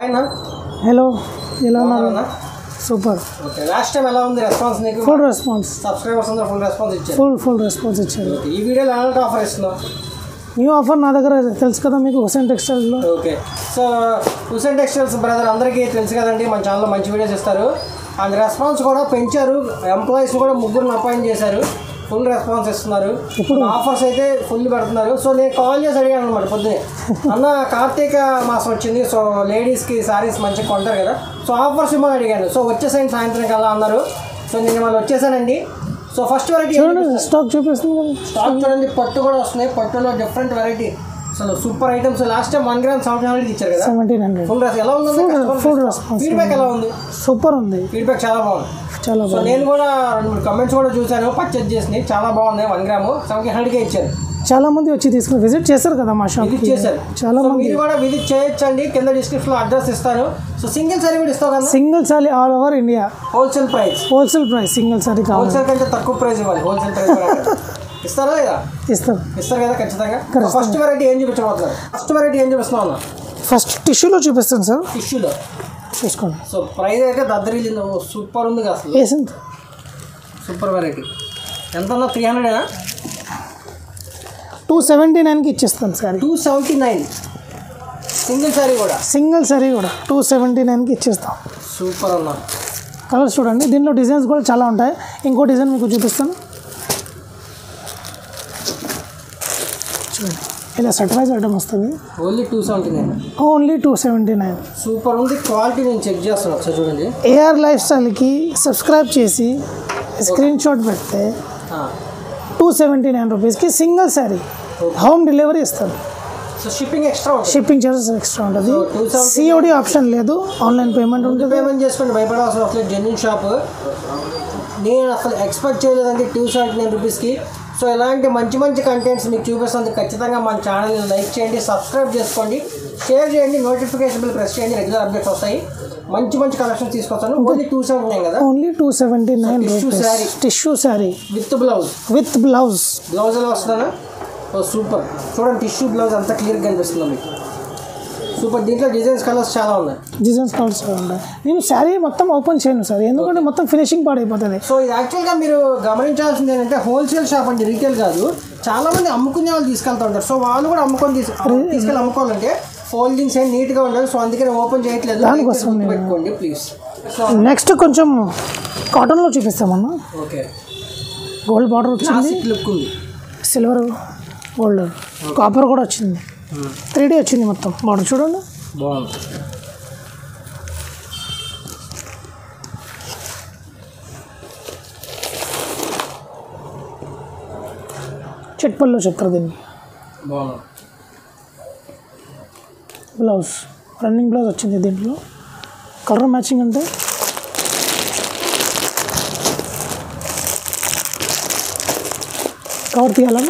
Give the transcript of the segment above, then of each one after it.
Hello ఎలా ఉన్నారు super okay last time ఎలా ఉంది రెస్పాన్స్ నీకు ఫుల్ రెస్పాన్స్ సబ్స్క్రైబర్స్ అందరూ ఫుల్ రెస్పాన్స్ ఇచ్చారు ఈ వీడియోలో ఎలాంటి ఆఫర్ ఇస్తున్నావు న్యూ ఆఫర్ నా దగ్గర తెలుసు కదా మీకు హుసేన్ టెక్స్టైల్స్లో okay so Hussain textiles brother అందరికీ తెలుసు కదండి మన ఛానల్లో మంచి వీడియోస్ ఇస్తారు అండ్ రెస్పాన్స్ కూడా పెంచారు ఎంప్లాయీస్ కూడా ముగ్గురు అపాయింట్ చేశారు ఫుల్ రెస్పాన్స్ ఇస్తున్నారు ఇప్పుడు ఆఫర్స్ అయితే ఫుల్ పెడుతున్నారు సో నేను కాల్ చేసి అడిగాను అనమాట పొద్దునే అన్న కార్తీక మాసం వచ్చింది సో లేడీస్కి శారీస్ మంచిగా కొంటారు కదా సో ఆఫర్స్ ఇవ్వమని అడిగాను సో వచ్చేసాయండి సాయంత్రం కల్లా అన్నారు సో నేను వాళ్ళు వచ్చేసానండి సో ఫస్ట్ వెరైటీ స్టాక్ చూపిస్తుంది స్టాక్ చూడండి పట్టు కూడా వస్తున్నాయి పట్టులో డిఫరెంట్ వెరైటీ అసలు super items last time 1 gram 1700 ఇచ్చారు కదా 1700 ఫుల్ రెస్పాన్స్ ఎలా ఉంది ఫుల్ రెస్పాన్స్ ఫీడ్బ్యాక్ ఎలా ఉంది సూపర్ ఉంది ఫీడ్బ్యాక్ చాలా బాగుంది సో నేను కూడా 2-3 కమెంట్స్ కూడా చూశాను పర్చేజ్ చేసినాయి చాలా బాగున్నాయి 1 గ్రామ్ 1700కే ఇచ్చారు చాలా మంది వచ్చి తీసుకుని విజిట్ చేశారు కదా మా షాప్ విజిట్ చేశారు చాలా మంది మీరు కూడా విజిట్ చేయొచ్చండి కింద డిస్క్రిప్షన్ లో అడ్రస్ ఇస్తాను సో సింగిల్ సారీ కూడా ఇస్తావు కదా single sari all over India wholesale price single sari కావాలి హోల్సేల్ కంటే తక్కువ ప్రైస్ ఇవ్వాలి హోల్సేల్ ప్రైస్ ఇస్తారా లేదా ఇస్తారు కదా ఖచ్చితంగా ఫస్ట్ వెరైటీ ఏం చూపించబోతున్నారు ఫస్ట్ టిష్యూలో చూపిస్తాను సార్ టిష్యూలో చూసుకోండి సో ప్రైస్ అయితే దద్దరిల్లింది సూపర్ ఉంది అసలు వేసింది సూపర్ వెరైటీ ఎంత 300 279కి ఇచ్చేస్తాను సారీ 279 సింగిల్ సారీ కూడా 279కి ఇచ్చేస్తాం సూపర్ అన్న కలర్స్ చూడండి దీనిలో డిజైన్స్ కూడా చాలా ఉంటాయి ఇంకో డిజైన్ మీకు చూపిస్తాను చూడండి ఇలా సెట్ వైజ్ ఐటమ్ వస్తుంది ఓన్లీ 279 సూపర్ ఉంది క్వాలిటీ నేను చెక్ చేస్తాను ఒకసారి చూడండి ఏఆర్ లైఫ్ స్టైల్కి సబ్స్క్రైబ్ చేసి స్క్రీన్ షాట్ పెడితే 279 రూపీస్కి సింగిల్ శారీ హోమ్ డెలివరీ ఇస్తారు సో షిప్పింగ్ చార్జెస్ ఎక్స్ట్రా ఉంటుంది సిఓడి ఆప్షన్ లేదు ఆన్లైన్ పేమెంట్ ఉంటుంది పేమెంట్ చేసుకోండి భయపడాల్సిన అవసరం జెన్యూన్ షాప్ నేను అసలు ఎక్స్పెక్ట్ చేయలేదండి 279 రూపీస్కి సో ఇలాంటి మంచి కంటెంట్స్ మీకు చూపిస్తుంది ఖచ్చితంగా మన ఛానల్ని లైక్ చేయండి సబ్స్క్రైబ్ చేసుకోండి షేర్ చేయండి నోటిఫికేషన్ బిల్ ప్రెస్ చేయండి రెగ్యులర్ అప్డేట్స్ వస్తాయి మంచి కలెక్షన్ తీసుకొస్తాను ఓన్లీ 279 కదా only 279 tissue sari with blouse ఎలా వస్తుందా సూపర్ చూడండి టిష్యూ బ్లౌజ్ అంతా క్లియర్గా కనిపిస్తుంది మీకు సూపర్ దీంట్లో డిజైన్స్ కలర్స్ చాలా ఉన్నాయి నేను శారీ మొత్తం ఓపెన్ చేయను సార్ ఎందుకంటే మొత్తం ఫినిషింగ్ పాడైపోతుంది సో ఇది యాక్చువల్గా మీరు గమనించాల్సింది ఏంటంటే హోల్సేల్ షాప్ అండి రీటైల్ కాదు చాలా మంది అమ్ముకునే వాళ్ళు తీసుకెళ్తూ ఉంటారు సో వాళ్ళు కూడా తీసుకెళ్ళి అమ్ముకోవాలంటే ఫోల్డింగ్స్ ఏం నీట్గా ఉండాలి సో అందుకే ఓపెన్ చేయట్లేదు దానికోసం పెట్టుకోండి ప్లీజ్ నెక్స్ట్ కొంచెం కాటన్లో చూపిస్తామన్నా ఓకే గోల్డ్ బార్డర్ వచ్చింది లుక్ ఉంది సిల్వర్ గోల్డ్ కాపర్ కూడా వచ్చింది 3D వచ్చింది మొత్తం బార్డర్ చూడండి బాగుంది చెట్పల్లో చెప్తారు దీన్ని బాగుంది బ్లౌజ్ రన్నింగ్ బ్లౌజ్ వచ్చింది దీంట్లో కలర్ మ్యాచింగ్ అంటే కవర్ తీయాలన్నా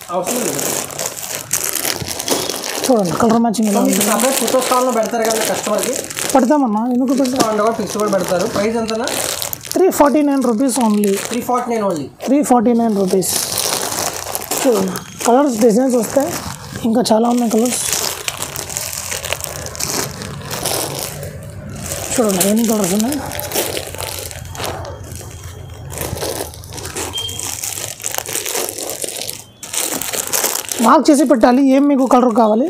చూడండి కలర్ మ్యాచింగ్ ఎలా ఉంది ఫోటో స్టాల్లో పెడతారు కదా కస్టమర్కి పెడతామన్నా ఎందుకు పెడతాం ఫిక్స్ కూడా పెడతారు ప్రైస్ ఎంతనా 349 రూపీస్ ఓన్లీ 349 రూపీస్ చూడండి కలర్స్ డిజైన్స్ వస్తాయి ఇంకా చాలా ఉన్నాయి కలర్స్ చూడండి ఎన్ని కలర్స్ ఉన్నాయి మార్క్ చేసి పెట్టాలి ఏం మీకు కలర్ కావాలి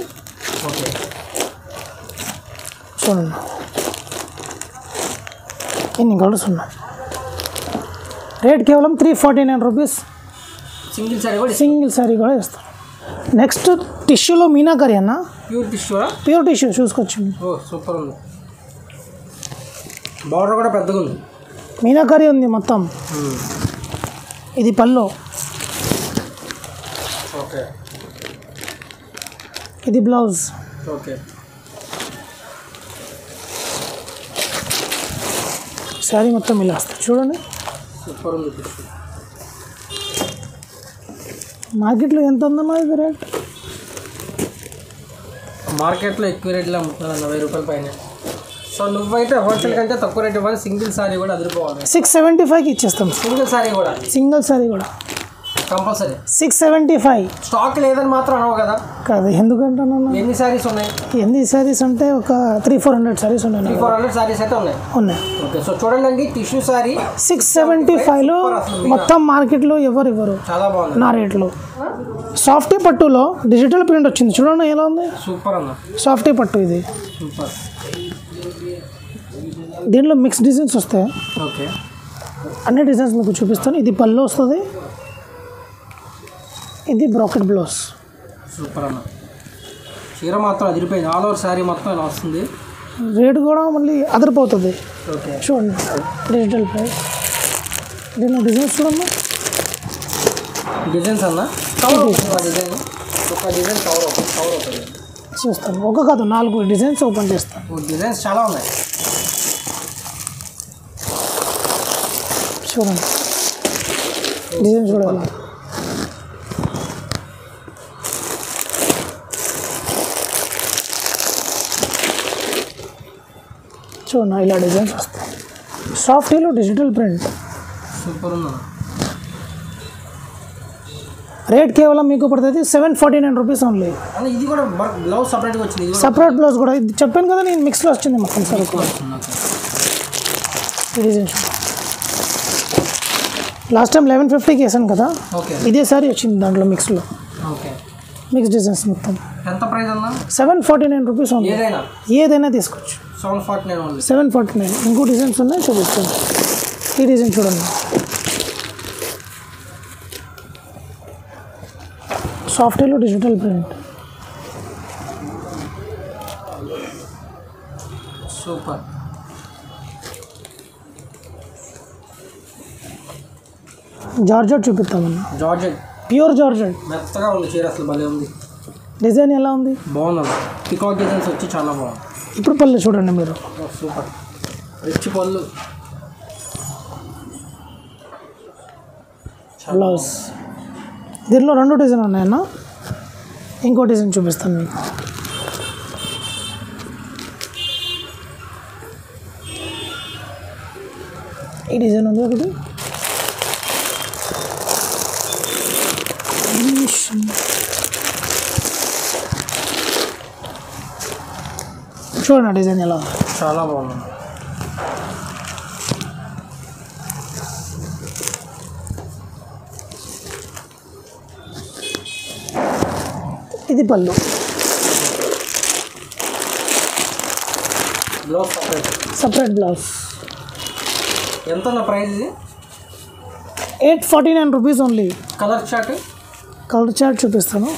చూడండి ఎన్ని కలర్స్ ఉన్నాయి రేట్ కేవలం 349 రూపీస్ సింగిల్ శారీ కూడా ఇస్తాం నెక్స్ట్ టిష్యూలో మీనాకరీ అన్న ప్యూర్ టిష్యూ చూసుకోవచ్చు సూపర్ ఉంది బార్డర్ కూడా పెద్దగా ఉంది మీనాకరీ ఉంది మొత్తం ఇది పళ్ళు ఓకే ఇది బ్లౌజ్ ఓకే శారీ మొత్తం ఇలా వస్తుంది చూడండి సూపర్ ఉంది మార్కెట్లో ఎంత ఉందమ్మా ఇది రేట్ మార్కెట్లో ఎక్కువ రేట్లో అమ్ముతున్నారు 40 రూపాయల పైన సో నువ్వైతే హోల్సేల్ కంటే తక్కువ రేట్ ఇవ్వాలి సింగిల్ సారీ కూడా అదిరిపోవాలి 675కి ఇచ్చేస్తాం సింగిల్ సారీ కూడా కంపల్సరీ 675. స్టాక్ లేదని మాత్రం అనవు కదా? కాదు, ఎందుకంటున్నాను, ఎన్ని శారీస్ ఉన్నాయి? ఎన్ని శారీస్ అంటే ఒక 300-400 శారీస్ ఉన్నాయి. 300-400 శారీస్ అయితే ఉన్నాయి. ఓకే, సో చూడండి టిష్యూ శారీ 675లో మొత్తం మార్కెట్లో ఎవరు ఇవ్వరు. చాలా బాగుంది నా రేట్లో. సాఫ్టీ పట్టులో డిజిటల్ ప్రింట్ వచ్చింది, చూడండి ఎలా ఉంది. సూపర్ అన్న, సాఫ్టీ పట్టు ఇది. సూపర్. దీంట్లో మిక్స్ డిజైన్స్ వస్తాయి. ఓకే, అన్ని డిజైన్స్ మీకు చూపిస్తాను. ఇది పళ్ళు వస్తుంది, ఇది బ్రాకెట్ బ్లౌజ్. సూపర్ అన్న, చీర మాత్రం అదిరిపోయింది. ఆల్ ఓవర్ శారీ మొత్తం ఇలా వస్తుంది. రేటు కూడా మళ్ళీ అదిరిపోతుంది. ఓకే, చూడండి డిజిటల్ ప్రైస్. దీనిలో డిజైన్స్ చూడమ్మా. డిజైన్స్ అన్న కవర్ డిజైన్, ఒక డిజైన్ కవర్ అవుతుంది. చూస్తాను, ఒక కాదు 4 డిజైన్స్ ఓపెన్ చేస్తాను. డిజైన్స్ చాలా ఉన్నాయి. చూడండి డిజైన్ చూడాలి. చూడండి ఇలా డిజైన్స్ వస్తాయి. సాఫ్టీలో డిజిటల్ ప్రింట్. సూపర్ ఉంది. రేట్ కేవలం మీకు పడుతుంది 749 రూపీస్ ఓన్లీ. ఇది కూడా బ్లౌజ్ సపరేట్గా వచ్చింది. సపరేట్ బ్లౌజ్ కూడా ఇది చెప్పాను కదా నేను, మిక్స్లో వచ్చింది మొత్తం సరుకు. ఈ డిజైన్ లాస్ట్ టైం 1150కి వేసాను కదా, ఇదే సారీ వచ్చింది దాంట్లో మిక్స్లో. ఓకే, మిక్స్ డిజైన్స్ మొత్తం. ఎంత ప్రైస్ అన్నా? 749 రూపీస్ ఓన్లీ. ఏదైనా తీసుకోవచ్చు. 749. ఇంకో డిజైన్స్ ఉన్నాయి, చూపిస్తాను. ఈ డిజైన్ చూడండి, సాఫ్ట్వేర్లో డిజిటల్ ప్రింట్. సూపర్. జార్జెట్ చూపిస్తామన్నా. Georgette, pure georgette. మెత్తగా ఉంది చీర, అసలు భలే ఉంది. డిజైన్ ఎలా ఉంది? బాగుంది. పికాక్ డిజైన్స్ వచ్చి చాలా బాగుంది. ఇప్పుడు పళ్ళు చూడండి మీరు. సూపర్, రిచ్ పళ్ళు. బ్లౌజ్ దీనిలో 2 డిజైన్ ఉన్నాయన్న. ఇంకో డిజైన్ చూపిస్తాను మీకు. ఈ డిజైన్ ఉంది ఒకటి. చూడండి డిజైన్ ఎలా ఉంది. చాలా బాగుంది. ఇది పళ్ళు. Blouse separate blouse. ఎంత ఉన్న ప్రైస్ ఇది? 849 రూపీస్ ఓన్లీ. కలర్ చార్ట్ చూపిస్తాను.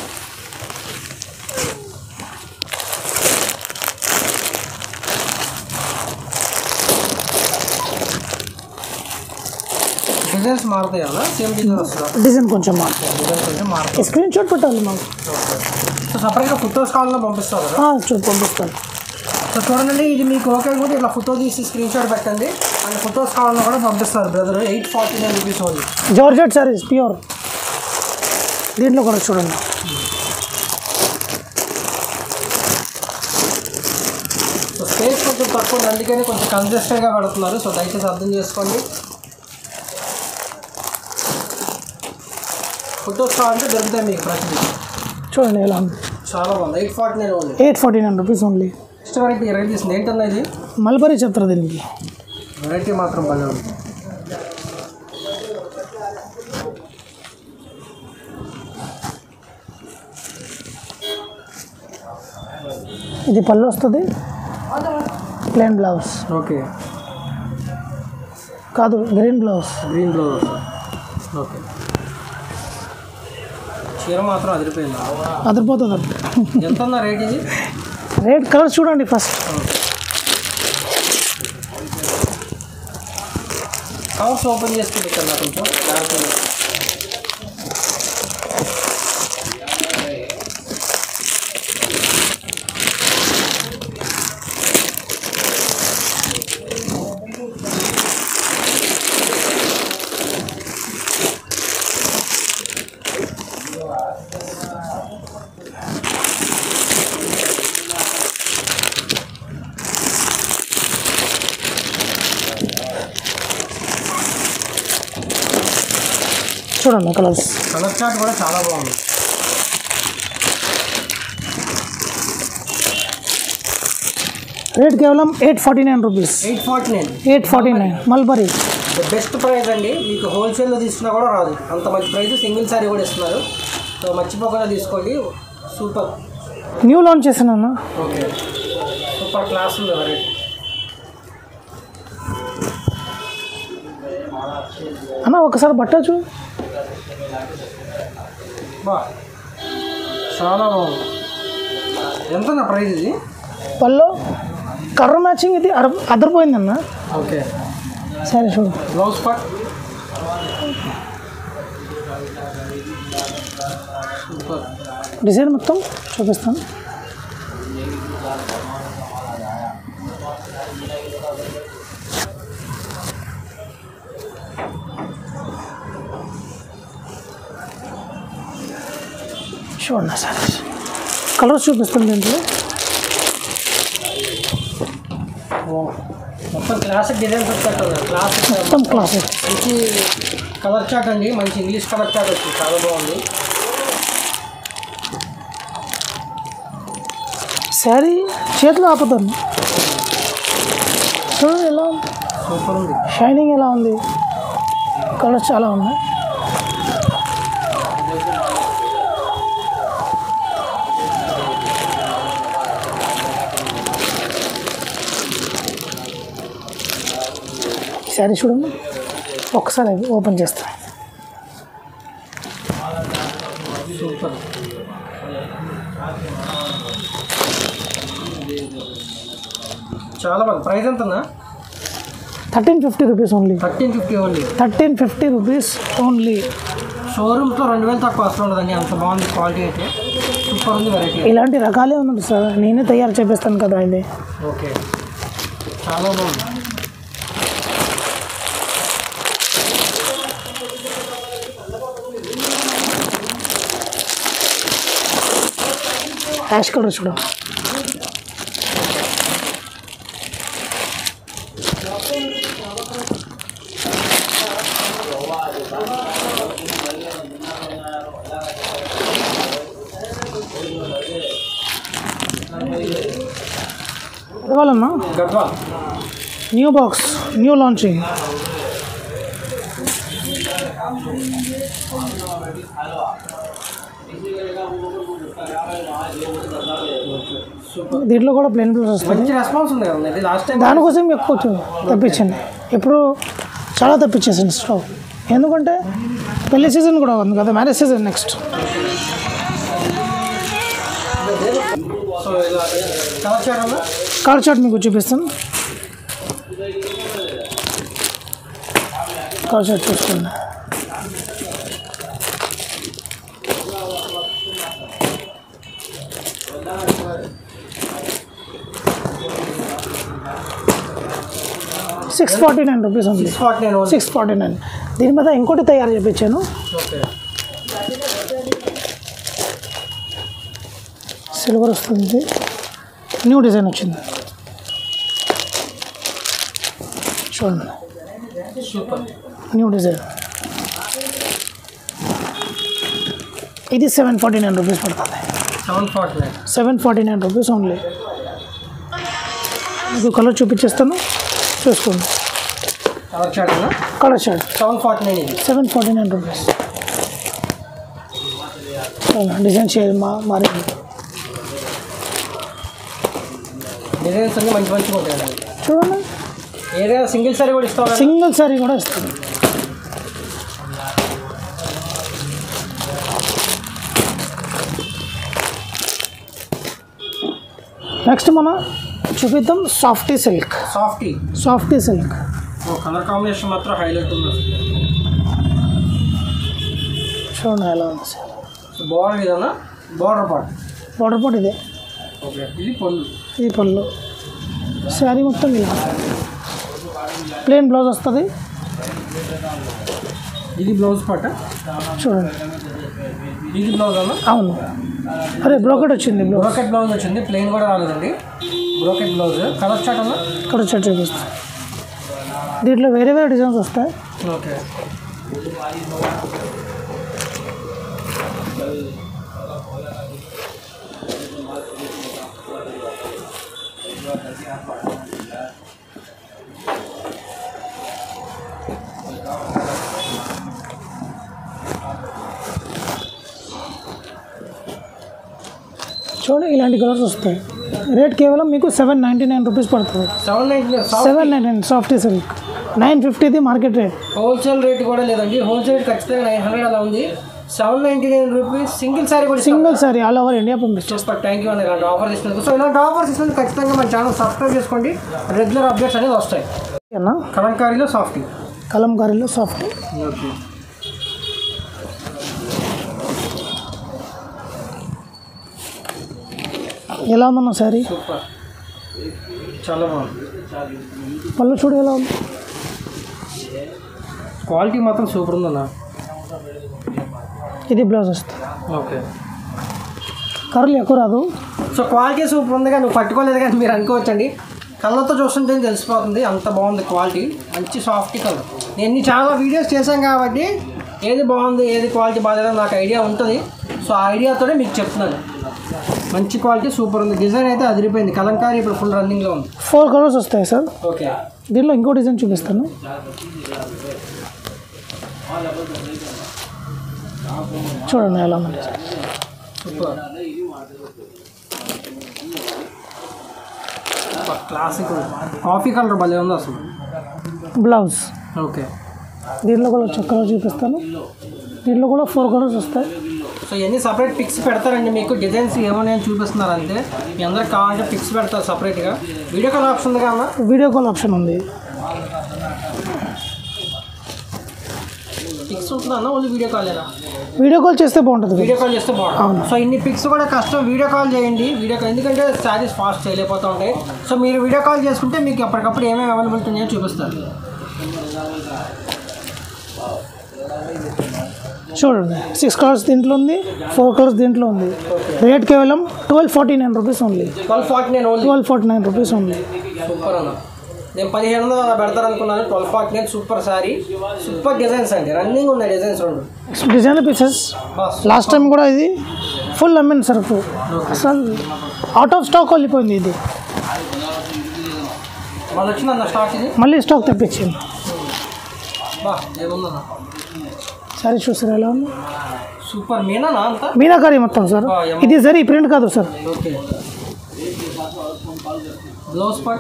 డిజైన్స్ మారుతాయి కదా, సేమ్ డిజైన్ వస్తుందా? డిజైన్ కొంచెం మారుతాయి. స్క్రీన్ షాట్ పెట్టాలి మాకు. సో సపరేట్గా ఫొటోస్ కావాలన్నా పంపిస్తారు కదా? పంపిస్తాను. సో చూడండి, ఇది మీకు ఓకే కూడా ఇట్లా ఫోటో తీసి స్క్రీన్ షాట్ పెట్టండి, అండ్ ఫొటోస్ కావాలన్నా కూడా పంపిస్తారు brother. 849 rupees only. Georgette saris pure. దీంట్లో కూడా చూడండి. సో స్పేస్ కొంచెం తక్కువ, అందుకని కొంచెం కన్జెస్టెడ్గా పెడుతున్నారు. సో దయచేసి అర్థం చేసుకోండి. ఫొటోస్ కావాలంటే దొరుకుతాయి మీకు ప్రతిదీ. చూడండి ఎలా ఉంది. చాలా బాగుంది. 849 రూపీస్ ఓన్లీ. నెక్స్ట్ వెరైటీ తీసింది ఏంటన్నా ఇది? మల్బరీ చెప్తారు దీనికి. వెరైటీ మాత్రం భలే ఉంది. ఇది పళ్ళు వస్తుంది, ప్లెయిన్ బ్లౌజ్. ఓకే, కాదు గ్రీన్ బ్లౌజ్. ఓకే, చీర మాత్రం అదిరిపోతుంది. ఎంత ఉందా రేట్ ఇది? రేట్ కలర్ చూడండి ఫస్ట్. కవర్స్ ఓపెన్ చేసుకుంటే ఇక్కడ కొంచెం చూడండి కలర్స్. కలర్ చార్ట్ కూడా చాలా బాగుంది. రేట్ కేవలం 849 రూపీస్. 849 మల్బరీ. బెస్ట్ ప్రైస్ అండి. మీకు హోల్సేల్లో తీసుకున్నా కూడా రాదు అంత మంచి ప్రైస్. సింగిల్ సారీ కూడా ఇస్తున్నారు. సో మర్చిపోకుండా తీసుకోండి. సూపర్. న్యూ లాంచ్ చేశాను. ఓకే, సూపర్ క్లాస్ ఉంది వెరైటీ అన్న. ఒకసారి బట్టచ్చు. బా చాలా బాగుంది. ఎంత నా ప్రైస్ ఇది? పళ్ళు కలర్ మ్యాచింగ్ ఇది అదరిపోయిందన్న. ఓకే, సరే చూడు. Blouse part super. డిజైన్ మొత్తం చూపిస్తాను. చూడండి సార్, కలర్స్ చూపిస్తాను దీంట్లో. మొత్తం క్లాసిక్ డిజైన్స్ వచ్చేస్తుంది. క్లాసిక్ మొత్తం క్లాసిక్. మంచి కలర్ చార్ట్ అండి. మంచి ఇంగ్లీష్ కలర్ చార్ట్ వచ్చింది. చాలా బాగుంది. శారీ చేతిలో ఆపుతాను. చూడండి ఎలా ఉంది. సూపర్ ఉంది. షైనింగ్ ఎలా ఉంది. కలర్స్ చాలా ఉన్నాయి. శారీ చూడండి. ఒక్కసారి ఓపెన్ చేస్తాను. సూపర్. చాలా బాగుంది. ప్రైస్ ఎంతనా? 1350 rupees only. 1350 only. 1350 rupees only. షోరూమ్స్లో 2000 తక్కువ వస్తూ ఉండదండి. అంత బాగుంది క్వాలిటీ అయితే. సూపర్ ఉంది వెరైటీ. ఇలాంటి రకాలే ఉంది సార్. నేనే తయారు చేపిస్తాను కదా ఇది. ఓకే, చాలా బాగుంది. యాష్ కలర్ చూడ. ఇవ్వాలన్నా. New box, new launching. దీంట్లో కూడా ప్లేన్ బ్లౌజ్ వస్తుంది. మంచి రెస్పాన్స్ ఉంది కదండి. లాస్ట్ టైం దానికోసం ఎక్కువ తెప్పించండి. ఇప్పుడు చాలా తెప్పించేసాను స్టాక్. ఎందుకంటే పెళ్లి సీజన్ కూడా ఉంది కదా, marriage season next. Colour chart మీకు చూపిస్తాను. కలర్ చార్ట్ చూసుకోండి. ₹649 రూపీస్ ఉంది. 649. దీని మీద ఇంకోటి తయారు చేయించాను. సిల్వర్ వస్తుంది. న్యూ డిజైన్ వచ్చింది చూడండి. New design. ఇది 749 రూపీస్ పడుతుంది. 749 రూపీస్ ఓన్లీ. మీకు కలర్ చూపించేస్తాను, చూసుకోండి. Colour shirt 749 rupees. Design share మారింది. డిజైన్స్ అన్ని మంచి మంచిగా ఉంటాయి చూడండి. ఏదైనా సింగిల్ సారీ కూడా ఇస్తాం. సింగిల్ సారీ కూడా ఇస్తాను. నెక్స్ట్ మనం చూపిద్దాం softy silk. Softy silk colour combination మాత్రం హైలైట్ ఉంది. చూడండి ఎలా ఉంది సార్. బార్డర్ ఇదేనా? బార్డర్ పార్ట్ ఇదే. ఇది పళ్ళు. శారీ మొత్తం ఇలా ప్లెయిన్ బ్లౌజ్ వస్తుంది. ఇది బ్లౌజ్ పార్ట్ చూడండి. ఇది బ్లౌజ్ అన్న? అవును. అరే బ్రోకెట్ వచ్చింది. బ్రోకెట్ బ్లౌజ్ వచ్చింది. ప్లెయిన్ కూడా రాలేదండి. Brocade blouse. కలర్ చార్ట్ అన్న? కలర్ చార్ట్ చూపిస్తాను. దీంట్లో వేరే వేరే డిజైన్స్ వస్తాయి. ఓకే. చూడండి ఇలాంటి కలర్స్ వస్తాయి. రేట్ కేవలం మీకు 799 రూపీస్ పడుతుంది. 799 softy silk. 950 market rate. Wholesale rate కూడా లేదండి, హోల్సేల్ ఖచ్చితంగా 900 అలా ఉంది. 799 రూపీస్ సింగిల్ సారీ కూడా, single sari all over India పంపిస్తాం. సూపర్, థ్యాంక్ యూ అన్న ఆఫర్ ఇస్తున్నారు. సో ఇలాంటి ఆఫర్స్ ఇస్తున్నారు, ఖచ్చితంగా మన ఛానల్ సబ్స్క్రైబ్ చేసుకోండి, రెగ్యులర్ అప్డేట్స్ అనేది వస్తాయి. కలంకారీలో సాఫ్టీ, కలంకారీలో సాఫ్టీ. ఓకే, ఎలా ఉందన్న సారీ? సూపర్, చాలా బాగుంది. పళ్ళు చూడు ఎలా ఉంది, క్వాలిటీ మాత్రం సూపర్ ఉందన్న. ఇది బ్లౌజ్ వస్తుంది. ఓకే, కర్రలు ఎక్కువ రాదు. సో క్వాలిటీ సూపర్ ఉంది, కానీ నువ్వు పట్టుకోలేదు కానీ మీరు అనుకోవచ్చండి. కళ్ళతో చూస్తుంటే తెలిసిపోతుంది అంత బాగుంది క్వాలిటీ, మంచి సాఫ్టీ కలర్. నేను చాలా వీడియోస్ చేశాను కాబట్టి ఏది బాగుంది ఏది క్వాలిటీ బాగాలేదో నాకు ఐడియా ఉంటుంది. సో ఆ ఐడియాతోనే మీకు చెప్తున్నాను. మంచి క్వాలిటీ సూపర్ ఉంది, డిజైన్ అయితే అదిరిపోయింది. కలంకారీ ఇప్పుడు ఫుల్ రన్నింగ్లో ఉంది. 4 కలర్స్ వస్తాయి సార్. ఓకే, దీనిలో ఇంకో డిజైన్ చూపిస్తాను. చూడండి ఎలా ఉంది, సూపర్, క్లాసిక్ కాఫీ కలర్ భలే ఉంది అసలు. బ్లౌజ్. ఓకే, దీనిలో కూడా కలర్ చూపిస్తాను. దీనిలో కూడా 4 కలర్స్ వస్తాయి. సో ఇవన్నీ సపరేట్ పిక్స్ పెడతారండి మీకు, డిజైన్స్ ఏమన్నాయని చూపిస్తున్నారు అంతే. మీ అందరికి కావాలంటే పిక్స్ పెడతారు సపరేట్గా. వీడియో కాల్ ఆప్షన్ ఉంది కదా, వీడియో కాల్ ఆప్షన్ ఉంది. పిక్స్ ఉంటుందన్న, ఓన్లీ వీడియో కాల్ లేదా? వీడియో కాల్ చేస్తే బాగుంటుంది. వీడియో కాల్ చేస్తే బాగుంటుంది. సో ఇన్ని పిక్స్ కూడా కష్టం, వీడియో కాల్ చేయండి. వీడియో కాల్ ఎందుకంటే శారీస్ ఫాస్ట్ చేయలేకపోతూ ఉంటాయి. సో మీరు వీడియో కాల్ చేసుకుంటే మీకు ఎప్పటికప్పుడు ఏమేమి అవైలబిలిటీ ఉన్నాయో చూపిస్తారు. చూడండి 6 కలర్స్ దీంట్లో ఉంది, 4 కలర్స్ దీంట్లో ఉంది. రేట్ కేవలం 1249 rupees only. 1249 rupees only. Super అన్న, నేను 1500 అలా పెడతారు అనుకున్నాను. 1249 సూపర్ సారీ, సూపర్ డిజైన్స్ అండి, రన్నింగ్ ఉన్నాయి డిజైన్స్ రెండు. డిజైన్ పీసెస్ లాస్ట్ టైం కూడా ఇది ఫుల్ అమ్మిన సరుకు, అసలు అవుట్ ఆఫ్ స్టాక్ వెళ్ళిపోయింది. ఇది మళ్ళీ వచ్చిందన్న స్టాక్, ఇది మళ్ళీ స్టాక్ తెప్పించింది. బా ఏముందన్న, సారీ చూసారు ఎలా ఉంది, సూపర్. మీనా అంతా మీనాకారి మొత్తం సార్. ఇది సరే ప్రింట్ కాదు sir. Okay, blouse part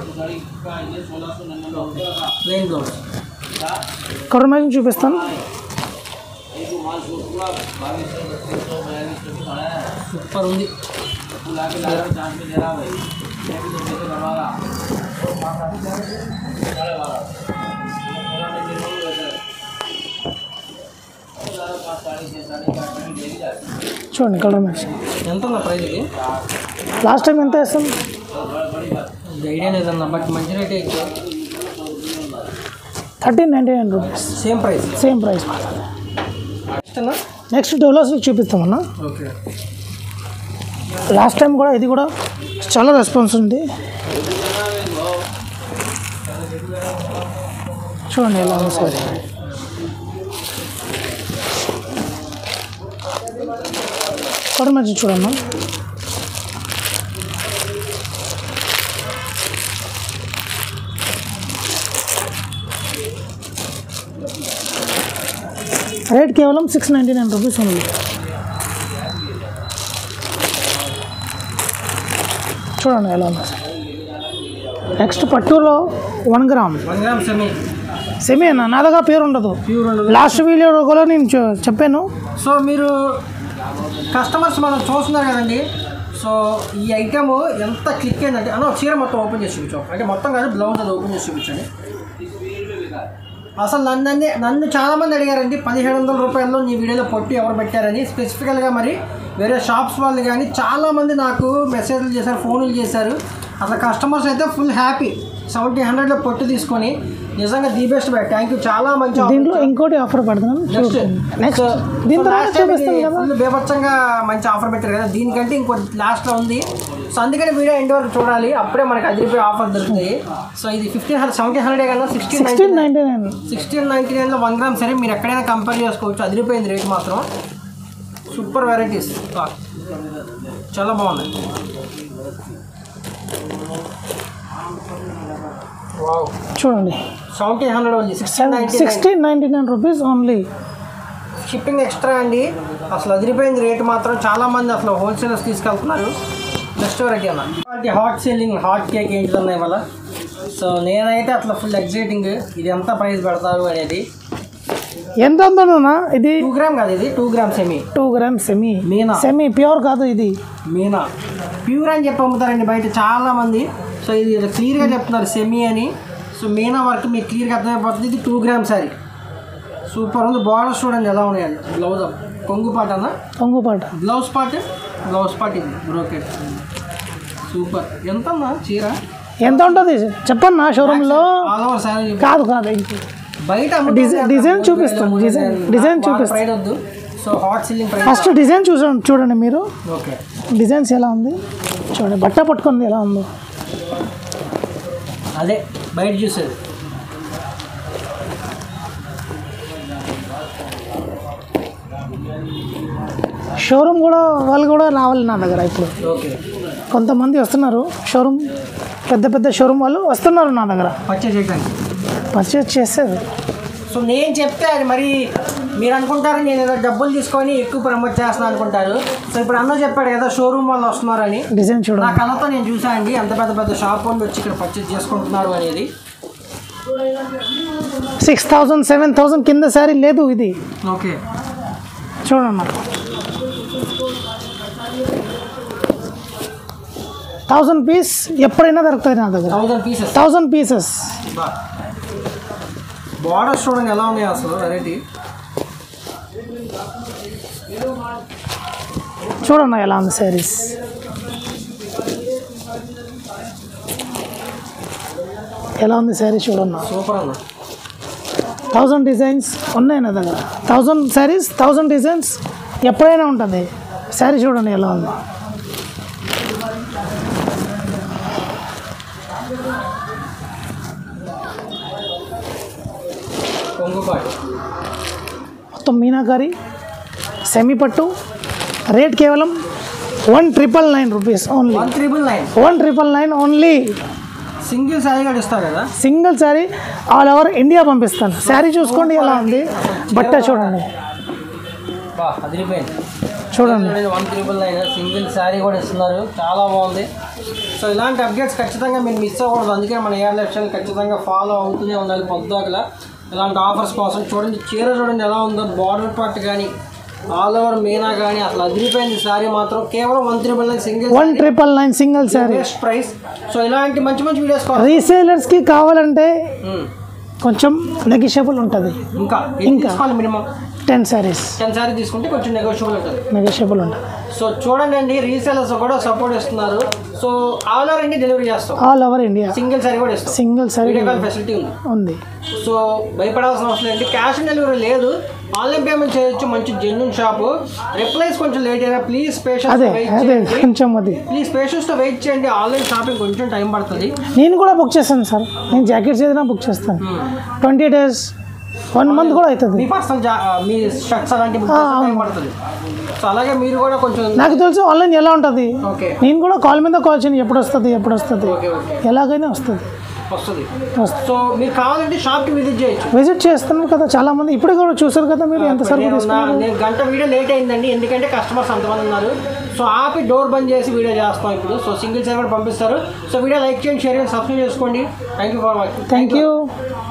plain blouse. Colour matching చూపిస్తాను. సూపర్ ఉంది. చూడండి కలర్ మ్యాచింగ్ ఎంత ఉందా ప్రైస్ ఇది? లాస్ట్ టైం ఎంత వేస్తాం ఐడియా లేదన్న, బట్ మంచి రేట్ అయితే 1399 rupees. Same price, same price. ఇష్టనా? నెక్స్ట్ డోలా సిల్క్ చూపిస్తామన్నా. ఓకే, లాస్ట్ టైం కూడా ఇది కూడా చాలా రెస్పాన్స్ ఉంది. చూడండి ఎలా ఉంది సార్. కలర్ మ్యాచింగ్ చూడమ్మా. రేట్ కేవలం 699 రూపీస్ ఉంది. చూడండి ఎలా ఉంది. నెక్స్ట్ పట్టులో 1 గ్రామ్ సెమీ అన్న, నా దగ్గర పేరు ఉండదు. లాస్ట్ వీడియో కూడా నేను చెప్పాను. సో మీరు కస్టమర్స్ మనం చూస్తున్నారు కదండి. సో ఈ ఐటమ్ ఎంత క్లిక్ అయిందంటే అన్న చీర మొత్తం ఓపెన్ చేసి చూపించాం, అంటే మొత్తం కాదు బ్లౌజ్ అది ఓపెన్ చేసి చూపించండి. అసలు నన్ను చాలామంది అడిగారండి 1700 రూపాయల్లో నీ వీడియోలో పొట్టి ఎవరు పెట్టారని. స్పెసిఫికల్గా మరి వేరే షాప్స్ వాళ్ళు కానీ చాలామంది నాకు మెసేజ్లు చేశారు, ఫోన్లు చేశారు. అసలు కస్టమర్స్ అయితే ఫుల్ హ్యాపీ. 1700లో పొట్టు తీసుకొని నిజంగా the best bye. Thank you, చాలా మంచి. దీంట్లో ఇంకోటి ఆఫర్ పెడతాను. ఫుల్ బేబచ్చంగా మంచి ఆఫర్ పెట్టారు కదా, దీనికంటే ఇంకోటి లాస్ట్లో ఉంది. సో అందుకని వీడియో ఎండ్ వరకు చూడాలి, అప్పుడే మనకి అదిరిపోయే ఆఫర్ దొరుకుతాయి. సో ఇది 1700 కన్నా 1699లో 1 గ్రామ్ సరే మీరు ఎక్కడైనా కంపేర్ చేసుకోవచ్చు. అదిరిపోయింది రేట్ మాత్రం. సూపర్ వెరైటీస్, చాలా బాగున్నాయి. వావ్, చూడండి 1700 ఓన్లీ, 1699 రూపీస్ ఓన్లీ. షిప్పింగ్ ఎక్స్ట్రా అండి. అసలు అదిరిపోయింది రేటు మాత్రం. చాలామంది అసలు హోల్సేలర్స్ తీసుకెళ్తున్నారు. బెస్ట్ వెరైటీ అన్న. హాట్ సెల్లింగ్ హాట్ కేక్ ఏంటిదన్న ఇవాళ. సో నేనైతే అట్లా ఫుల్ ఎక్సైటింగ్. ఇది ఎంత ప్రైస్ పెడతారు అనేది. ఎంత ఉందన్నా ఇది? 2 గ్రామ్ కాదు, ఇది 2 gram semi. 2 gram semi. Meena semi pure కాదు, ఇది మీనా ప్యూర్ అని చెప్పి అమ్ముతారండి బయట చాలామంది. సో ఇది క్లియర్గా చెప్తున్నారు సెమీ అని. సో మీనా వర్క్ మీకు క్లియర్గా అర్థమైపోతుంది. ఇది 2 గ్రామ్ సారీ, సూపర్ ఉంది. బార్డర్స్ చూడండి ఎలా ఉన్నాయండి. బ్లౌజ్ కొంగు పాట అన్న, కొంగు పాట, బ్లౌజ్ పార్ట్ ఇది బ్రోకెట్. సూపర్. ఎంత అన్నా చీర? ఎంత ఉంటుంది చెప్పన్నా షోరూంలో? ఆల్ ఓవర్ సారీ కాదు బయట డిజైన్ చూపిస్తాం. డిజైన్ చూపిస్తాం. వద్దు. So hot selling price. First design చూడండి మీరు. ఓకే, డిజైన్స్ ఎలా ఉంది చూడండి. బట్ట పట్టుకుంది ఎలా ఉందో, అదే బయట చూసేది. షోరూమ్ కూడా వాళ్ళు కూడా రావాలి నా దగ్గర. ఇప్పుడు ఓకే, కొంతమంది వస్తున్నారు షోరూమ్, పెద్ద షోరూమ్ వాళ్ళు వస్తున్నారు నా దగ్గర పర్చేజ్ చేస్తారు. సో నేను చెప్తే అది మరి మీరు అనుకుంటారు నేను ఏదో డబ్బులు తీసుకొని ఎక్కువ ప్రమోట్ చేస్తున్నాను అనుకుంటారు. సో ఇప్పుడు అన్న చెప్పాడు కదా షోరూమ్ వాళ్ళు వస్తున్నారని. డిజైన్ చూడండి. నా కళ్ళతో నేను చూసానండి అంత పెద్ద షాప్ వాళ్ళు వచ్చి ఇక్కడ పర్చేజ్ చేసుకుంటున్నారు అనేది. 6000 7000 కింద శారీ లేదు ఇది. ఓకే, చూడమ్మా 1000 పీస్ ఎప్పుడైనా దొరుకుతుంది నా దగ్గర. 1000 పీసెస్. బార్డర్స్ చూడండి ఎలా ఉన్నాయి అసలు వెరైటీ. చూడండి ఎలా ఉంది శారీస్. ఎలా ఉంది శారీ చూడన్నా. సూపర్ అన్న. 1000 డిజైన్స్ ఉన్నాయి నా దగ్గర. 1000 శారీస్ 1000 డిజైన్స్ ఎప్పుడైనా ఉంటుంది. శారీ చూడండి ఎలా ఉంది. మొత్తం మీనాకారి సెమీ పట్టు. రేట్ కేవలం 1999 rupees only. 1999 only. Single sari కూడా ఇస్తారు కదా. Single sari all over India పంపిస్తాను. శారీ చూసుకోండి ఎలా ఉంది. బట్ట చూడండి చూడండి. 1999 సింగిల్ శారీ కూడా ఇస్తున్నారు. చాలా బాగుంది. సో ఇలాంటి అప్డేట్స్ ఖచ్చితంగా మీరు మిస్ అవ్వకూడదు. అందుకే మన ఏఆర్ లైఫ్ స్టైల్ ఖచ్చితంగా ఫాలో అవుతూనే ఉండాలి పొద్దుగల ఇలాంటి ఆఫర్స్ కోసం. చూడండి చీర చూడండి ఎలా ఉందో. బార్డర్ పార్ట్ కానీ ఆల్ ఓవర్ మీనా కానీ అసలు అదిరిపోయింది. శారీ మాత్రం కేవలం 1999 single 1999 single sari best price. So ఇలాంటి మంచి వీడియోస్ రీసేలర్స్కి కావాలంటే కొంచెం నెగిషియబుల్ ఉంటుంది. ఇంకా మినిమం 10 శారీస్ తీసుకుంటే కొంచెం నెగోషియబుల్ ఉంటుంది. సో చూడండి అండి రీసేలర్స్ కూడా సపోర్ట్ ఇస్తున్నారు. So all over India delivery చేస్తాం. All over India single sari కూడా ఇస్తాం. సింగిల్ సారీ ఫెసిలిటీ ఉంది. సో భయపడాల్సిన అవసరం లేదు. క్యాష్ ఆన్ డెలివరీ లేదు. ఆన్లైన్ పేమెంట్ చేయొచ్చు. మంచి జెన్యూన్ షాపు. రిప్లైస్ కొంచెం లేట్ అయినా ప్లీజ్ పేషెన్స్ తో వెయిట్ చేయండి. ఆన్లైన్ షాపింగ్ కొంచెం టైం పడుతుంది. నేను కూడా బుక్ చేస్తాను సార్. నేను జాకెట్స్ ఏదైనా బుక్ చేస్తాను. 20 days 1 month కూడా అవుతుంది. మీ పర్సనల్ మీ షర్ట్స్ అలాంటి టైం పడుతుంది. సో అలాగే మీరు కూడా కొంచెం నాకు తెలుసు ఆన్లైన్ ఎలా ఉంటుంది. నేను కూడా కాల్ మీద కాల్ చేయను. ఎప్పుడు వస్తుంది ఎలాగైనా వస్తుంది. సో మీరు కావాలంటే షాప్కి విజిట్ చేస్తున్నారు కదా చాలా మంది. ఇప్పుడు కూడా చూసారు కదా మీరు ఎంత సర్వీస్. నేను గంట వీడియో లేట్ అయిందండి ఎందుకంటే కస్టమర్స్ అంతమంది ఉన్నారు. సో ఆపి డోర్ బంద్ చేసి వీడియో చేస్తాం ఇప్పుడు. సో సింగిల్ సారీ కూడా పంపిస్తారు. సో వీడియో లైక్ చేయండి, షేర్ చేయండి, సబ్స్క్రైబ్ చేసుకోండి. Thank you for watching. Thank you.